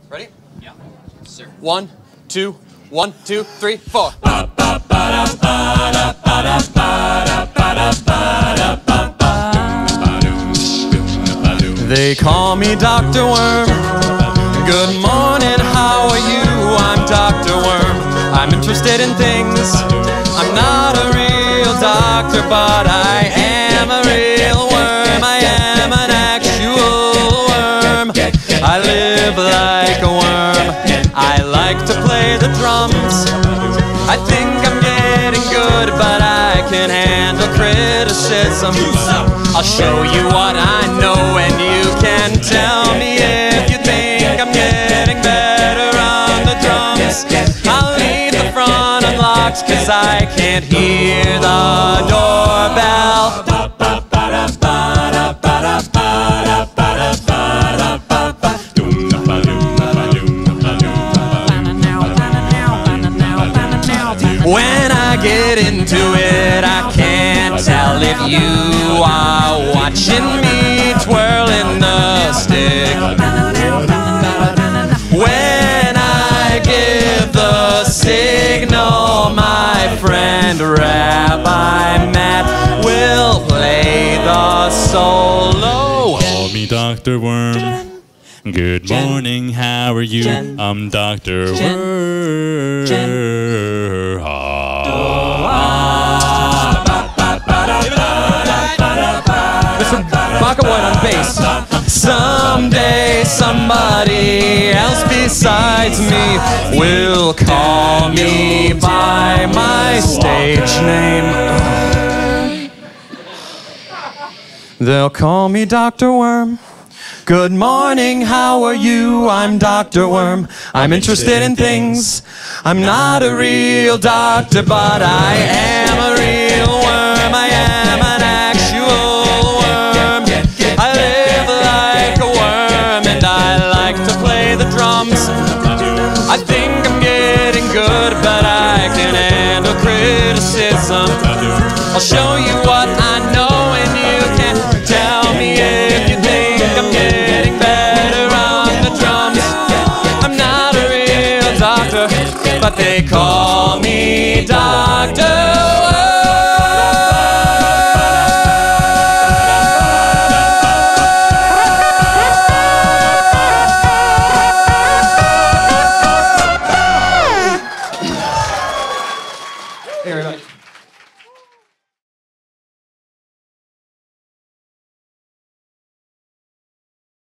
Ready? Yeah. Sir. 1, 2, 1, 2, 3, 4. They call me Dr. Worm. Good morning, how are you? I'm Dr. Worm. I'm interested in things. I'm not a real doctor, but I am a real worm. I am an actual worm. I live like a worm. I like to play the drums. I think I'm getting good, but I can handle criticism. I'll show you what I know, and you can tell me if you think I'm getting better on the drums. I'll leave the front unlocked, 'cause I can't hear the doorbell. When I get into it, I can't tell if you are watching me twirling the stick. When I give the signal, my friend Rabbi Matt will play the solo. Call me Dr. Worm. Good morning, how are you? I'm Dr. Worm. Mr. Baka White on bass. Someday somebody else besides me will call me by my stage name. They'll call me Dr. Worm. Good morning, how are you? I'm Dr. Worm. I'm interested in things. I'm not a real doctor, but I am